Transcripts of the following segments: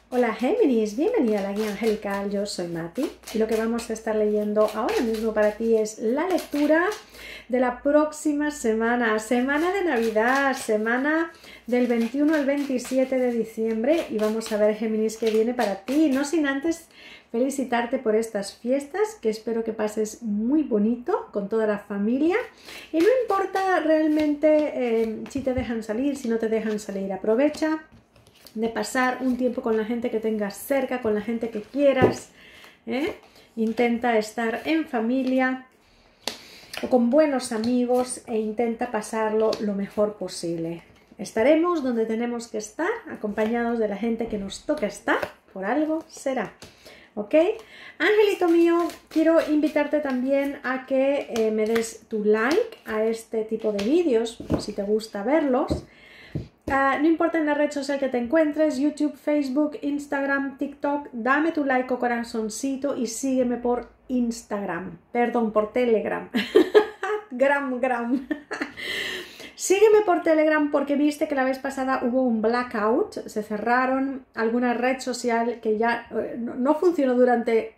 Hola Géminis, bienvenida a la guía angelical, yo soy Mati y lo que vamos a estar leyendo ahora mismo para ti es la lectura de la próxima semana, semana de Navidad, semana del 21 al 27 de diciembre y vamos a ver Géminis qué viene para ti, no sin antes felicitarte por estas fiestas que espero que pases muy bonito con toda la familia y no importa realmente si te dejan salir, si no te dejan salir, aprovecha de pasar un tiempo con la gente que tengas cerca, con la gente que quieras, Intenta estar en familia o con buenos amigos e intenta pasarlo lo mejor posible. Estaremos donde tenemos que estar, acompañados de la gente que nos toca estar, por algo será. ¿Ok? Angelito mío, quiero invitarte también a que me des tu like a este tipo de vídeos, si te gusta verlos. No importa en la red social que te encuentres, YouTube, Facebook, Instagram, TikTok, dame tu like o corazoncito y sígueme por Instagram, perdón, por Telegram. Gram. Sígueme por Telegram porque viste que la vez pasada hubo un blackout, se cerraron alguna red social que ya no funcionó durante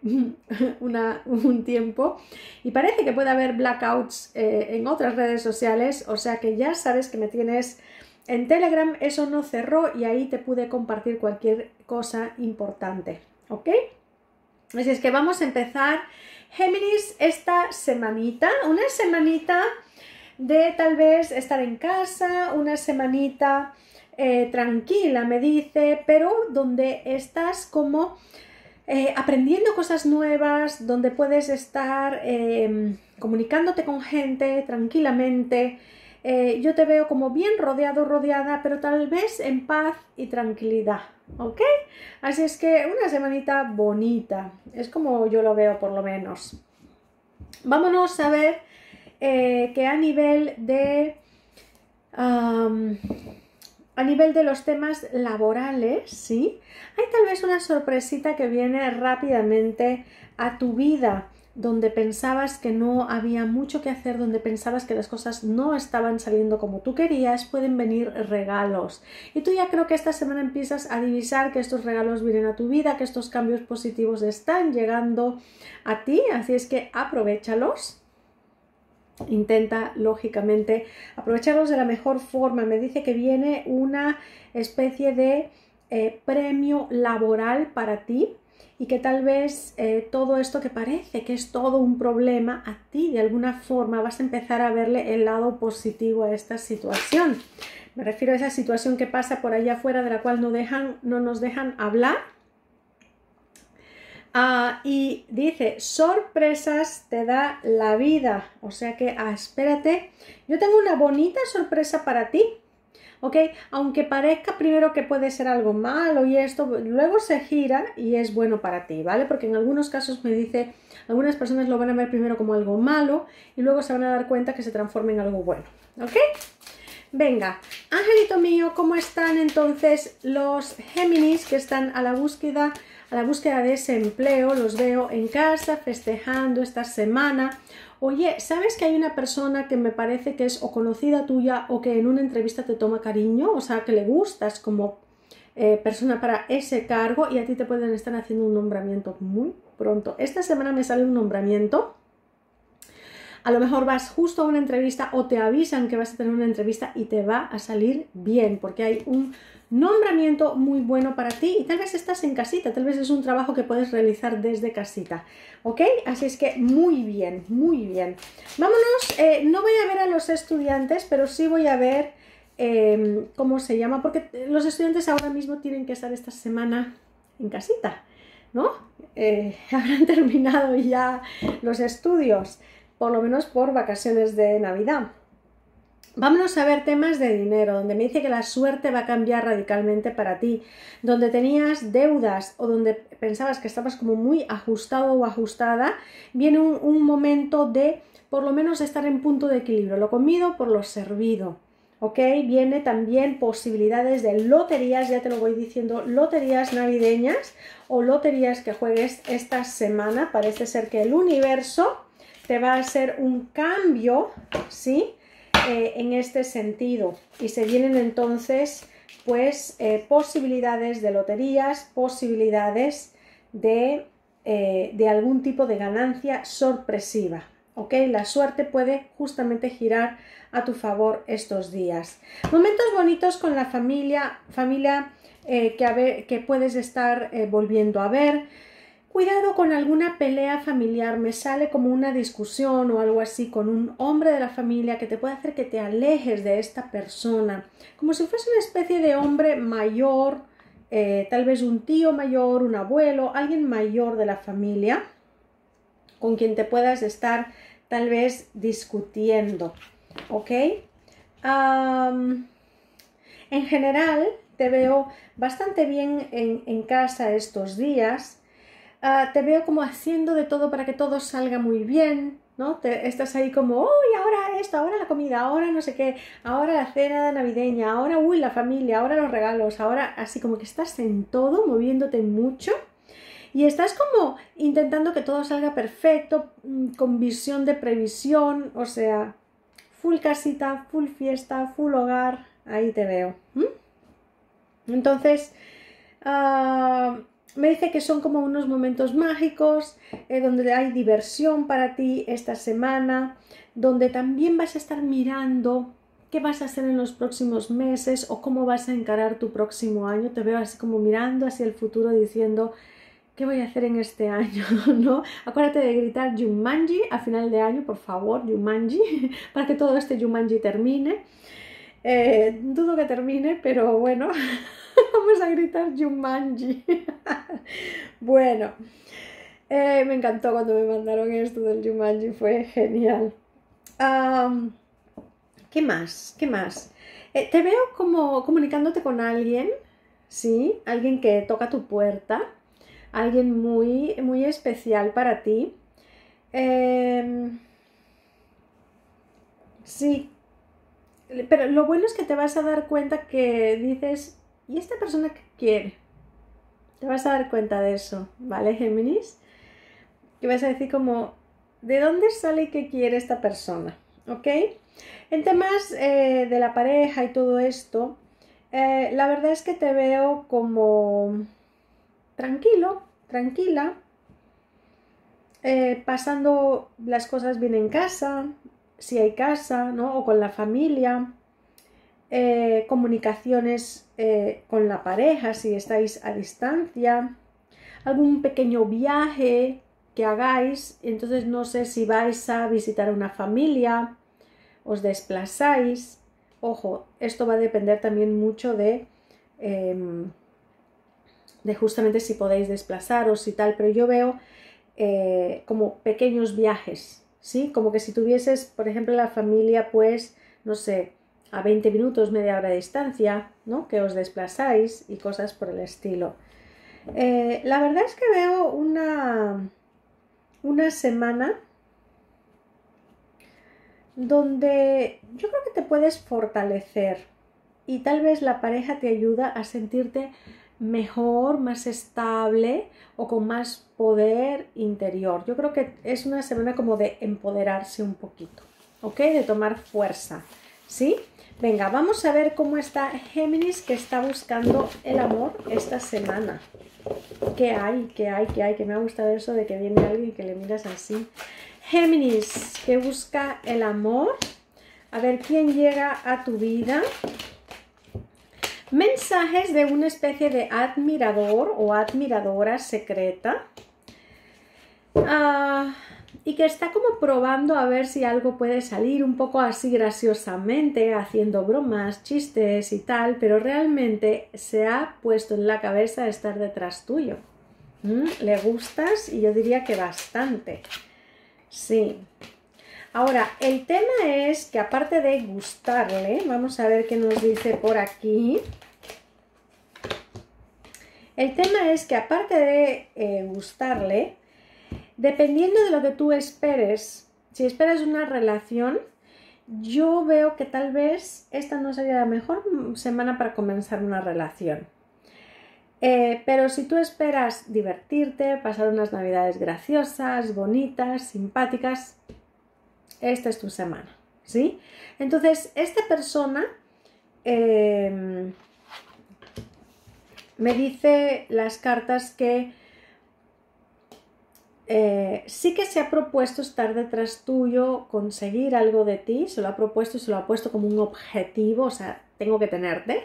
un tiempo y parece que puede haber blackouts en otras redes sociales, o sea que ya sabes que me tienes en Telegram, eso no cerró y ahí te pude compartir cualquier cosa importante, ¿ok? Así es que vamos a empezar, Géminis, esta semanita, una semanita de tal vez estar en casa, una semanita tranquila, me dice, pero donde estás como aprendiendo cosas nuevas, donde puedes estar comunicándote con gente tranquilamente. Yo te veo como bien rodeado, rodeada, pero tal vez en paz y tranquilidad, ¿ok? Así es que una semanita bonita, es como yo lo veo por lo menos. Vámonos a ver que a nivel de los temas laborales, ¿sí? Hay tal vez una sorpresita que viene rápidamente a tu vida, donde pensabas que no había mucho que hacer, donde pensabas que las cosas no estaban saliendo como tú querías, pueden venir regalos. Y tú ya creo que esta semana empiezas a divisar que estos regalos vienen a tu vida, que estos cambios positivos están llegando a ti, así es que aprovéchalos. Intenta, lógicamente, aprovecharlos de la mejor forma. Me dice que viene una especie de premio laboral para ti y que tal vez todo esto que parece que es todo un problema, a ti de alguna forma vas a empezar a verle el lado positivo a esta situación. Me refiero a esa situación que pasa por allá afuera de la cual no nos dejan hablar. Y dice, sorpresas te da la vida, o sea que espérate, yo tengo una bonita sorpresa para ti, ¿ok? Aunque parezca primero que puede ser algo malo y esto, luego se gira y es bueno para ti, ¿vale? Porque en algunos casos me dice, algunas personas lo van a ver primero como algo malo y luego se van a dar cuenta que se transforma en algo bueno, ¿ok? Venga, angelito mío, ¿cómo están entonces los Géminis que están a la búsqueda de ese empleo? Los veo en casa festejando esta semana. Oye, ¿sabes que hay una persona que me parece que es o conocida tuya o que en una entrevista te toma cariño? O sea, que le gustas como persona para ese cargo y a ti te pueden estar haciendo un nombramiento muy pronto. Esta semana me sale un nombramiento. A lo mejor vas justo a una entrevista o te avisan que vas a tener una entrevista y te va a salir bien porque hay un nombramiento muy bueno para ti y tal vez estás en casita, tal vez es un trabajo que puedes realizar desde casita, ¿ok? Así es que muy bien, muy bien. Vámonos, no voy a ver a los estudiantes, pero sí voy a ver cómo se llama, porque los estudiantes ahora mismo tienen que estar esta semana en casita, ¿no? Habrán terminado ya los estudios, por lo menos por vacaciones de Navidad. Vámonos a ver temas de dinero, donde me dice que la suerte va a cambiar radicalmente para ti, donde tenías deudas o donde pensabas que estabas como muy ajustado o ajustada, viene un momento de por lo menos estar en punto de equilibrio, lo comido por lo servido, ¿ok? Viene también posibilidades de loterías, ya te lo voy diciendo, loterías navideñas o loterías que juegues esta semana. Parece ser que el universo te va a hacer un cambio, ¿sí? En este sentido y se vienen entonces pues posibilidades de loterías, posibilidades de algún tipo de ganancia sorpresiva. ¿Ok? La suerte puede justamente girar a tu favor estos días. Momentos bonitos con la familia que puedes estar volviendo a ver. Cuidado con alguna pelea familiar, me sale como una discusión o algo así con un hombre de la familia que te puede hacer que te alejes de esta persona, como si fuese una especie de hombre mayor, tal vez un tío mayor, un abuelo, alguien mayor de la familia, con quien te puedas estar tal vez discutiendo, ¿ok? En general te veo bastante bien en casa estos días. Te veo como haciendo de todo para que todo salga muy bien, ¿no? Estás ahí como, uy, ahora esto, ahora la comida, ahora no sé qué, ahora la cena navideña, ahora, uy, la familia, ahora los regalos, ahora así como que estás en todo, moviéndote mucho y estás como intentando que todo salga perfecto, con visión de previsión, o sea, full casita, full fiesta, full hogar, ahí te veo. Entonces, me dice que son como unos momentos mágicos, donde hay diversión para ti esta semana, donde también vas a estar mirando qué vas a hacer en los próximos meses o cómo vas a encarar tu próximo año. Te veo así como mirando hacia el futuro diciendo, ¿qué voy a hacer en este año? ¿No? Acuérdate de gritar Jumanji a final de año, por favor, Jumanji, para que todo este Jumanji termine. Dudo que termine, pero bueno, vamos a gritar Jumanji. Bueno, me encantó cuando me mandaron esto del Jumanji, fue genial. ¿Qué más? ¿Qué más? Te veo como comunicándote con alguien, ¿sí? Alguien que toca tu puerta, alguien muy, muy especial para ti. Sí, pero lo bueno es que te vas a dar cuenta que dices, ¿y esta persona qué quiere? Te vas a dar cuenta de eso, ¿vale, Géminis? Que vas a decir como, ¿de dónde sale y qué quiere esta persona? ¿Ok? En temas de la pareja y todo esto, la verdad es que te veo como tranquilo, tranquila, pasando las cosas bien en casa, si hay casa, ¿no? O con la familia, comunicaciones con la pareja si estáis a distancia, algún pequeño viaje que hagáis, entonces no sé si vais a visitar una familia, os desplazáis, ojo, esto va a depender también mucho de justamente si podéis desplazaros y tal, pero yo veo como pequeños viajes, ¿sí? Como que si tuvieses, por ejemplo, la familia, pues, no sé, a 20 minutos, media hora de distancia, ¿no? Que os desplazáis y cosas por el estilo. La verdad es que veo una semana donde yo creo que te puedes fortalecer y tal vez la pareja te ayuda a sentirte mejor, más estable o con más poder interior. Yo creo que es una semana como de empoderarse un poquito, ¿ok? De tomar fuerza, ¿sí? Venga, vamos a ver cómo está Géminis, que está buscando el amor esta semana. ¿Qué hay? ¿Qué hay? ¿Qué hay? Que me ha gustado eso de que viene alguien y que le miras así. Géminis, que busca el amor. A ver quién llega a tu vida. Mensajes de una especie de admirador o admiradora secreta. Y que está como probando a ver si algo puede salir un poco así graciosamente, haciendo bromas, chistes y tal, pero realmente se ha puesto en la cabeza estar detrás tuyo. Le gustas y yo diría que bastante. Sí. Ahora, el tema es que aparte de gustarle, vamos a ver qué nos dice por aquí. El tema es que aparte de gustarle, dependiendo de lo que tú esperes, si esperas una relación, yo veo que tal vez esta no sería la mejor semana para comenzar una relación. Pero si tú esperas divertirte, pasar unas navidades graciosas, bonitas, simpáticas, esta es tu semana, ¿sí? Entonces, esta persona me dice las cartas que sí que se ha propuesto estar detrás tuyo, conseguir algo de ti, se lo ha propuesto y se lo ha puesto como un objetivo, o sea, tengo que tenerte.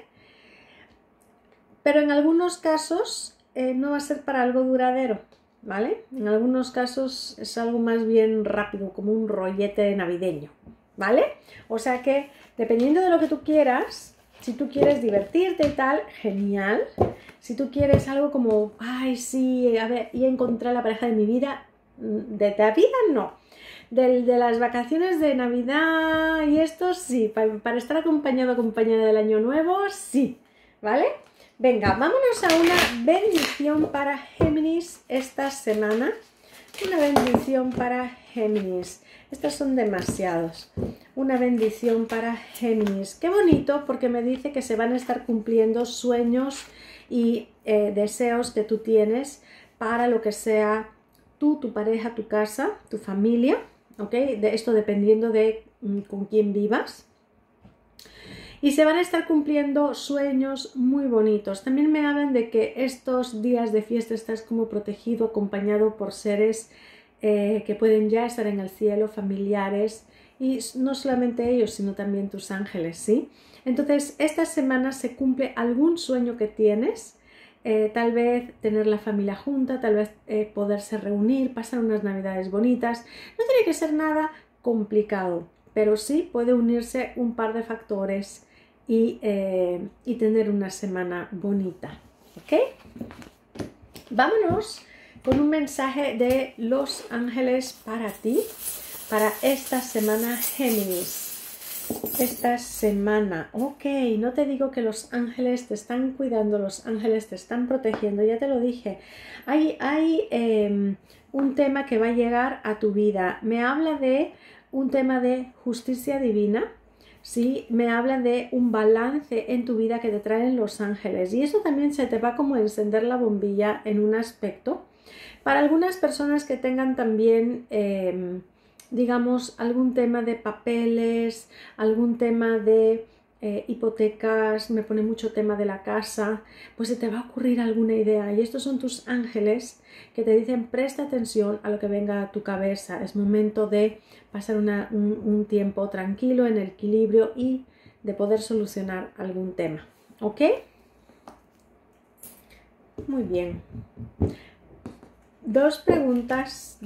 Pero en algunos casos no va a ser para algo duradero, ¿vale? En algunos casos es algo más bien rápido, como un rollete navideño, ¿vale? O sea que, dependiendo de lo que tú quieras, si tú quieres divertirte y tal, genial. Si tú quieres algo como, ay, sí, a ver, y encontrar la pareja de mi vida, de la vida no. De las vacaciones de Navidad y esto, sí. Para estar acompañada del Año Nuevo, sí. ¿Vale? Venga, vámonos a una bendición para Géminis esta semana. Una bendición para Géminis. Estos son demasiados. Una bendición para Géminis. Qué bonito, porque me dice que se van a estar cumpliendo sueños y deseos que tú tienes para lo que sea tú, tu pareja, tu casa, tu familia, ¿ok? Esto dependiendo de con quién vivas. Y se van a estar cumpliendo sueños muy bonitos. También me hablan de que estos días de fiesta estás como protegido, acompañado por seres que pueden ya estar en el cielo, familiares, y no solamente ellos, sino también tus ángeles, ¿sí? Entonces, esta semana se cumple algún sueño que tienes, tal vez tener la familia junta, tal vez poderse reunir, pasar unas navidades bonitas. No tiene que ser nada complicado, pero sí puede unirse un par de factores y tener una semana bonita, ¿ok? Vámonos con un mensaje de los ángeles para ti, para esta semana, Géminis. Esta semana, ok, no te digo que los ángeles te están cuidando, los ángeles te están protegiendo, ya te lo dije. Hay un tema que va a llegar a tu vida. Me habla de un tema de justicia divina, ¿sí? Me habla de un balance en tu vida que te traen los ángeles. Y eso también se te va como a encender la bombilla en un aspecto. Para algunas personas que tengan también digamos, algún tema de papeles, algún tema de hipotecas, me pone mucho tema de la casa, pues se te va a ocurrir alguna idea. Y estos son tus ángeles que te dicen, presta atención a lo que venga a tu cabeza. Es momento de pasar un tiempo tranquilo, en el equilibrio y de poder solucionar algún tema. ¿Ok? Muy bien. Dos preguntas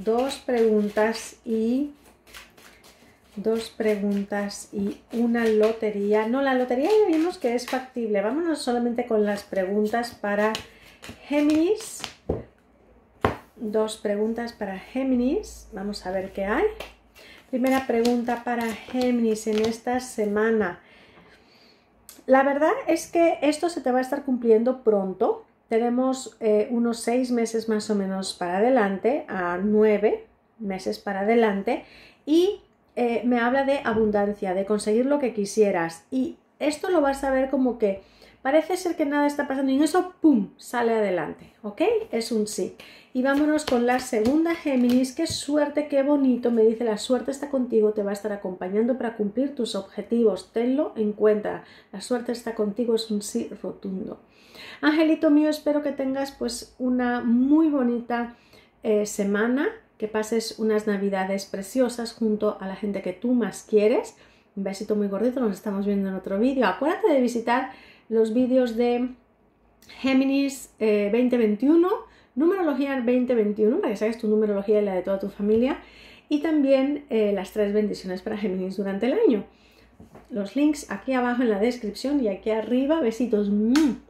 y una lotería. No, la lotería ya vimos que es factible. Vámonos solamente con las preguntas para Géminis. Dos preguntas para Géminis. Vamos a ver qué hay. Primera pregunta para Géminis en esta semana. La verdad es que esto se te va a estar cumpliendo pronto. Tenemos unos 6 meses más o menos para adelante, a 9 meses para adelante, y me habla de abundancia, de conseguir lo que quisieras. Y esto lo vas a ver como que parece ser que nada está pasando y en eso, ¡pum!, sale adelante, ¿ok? Es un sí. Y vámonos con la segunda, Géminis. ¡Qué suerte, qué bonito! Me dice, la suerte está contigo, te va a estar acompañando para cumplir tus objetivos. Tenlo en cuenta. La suerte está contigo, es un sí rotundo. Angelito mío, espero que tengas pues una muy bonita semana, que pases unas navidades preciosas junto a la gente que tú más quieres. Un besito muy gordito, nos estamos viendo en otro vídeo. Acuérdate de visitar los vídeos de Géminis 2021, numerología 2021, para que saques tu numerología y la de toda tu familia, y también las 3 bendiciones para Géminis durante el año. Los links aquí abajo en la descripción y aquí arriba. Besitos.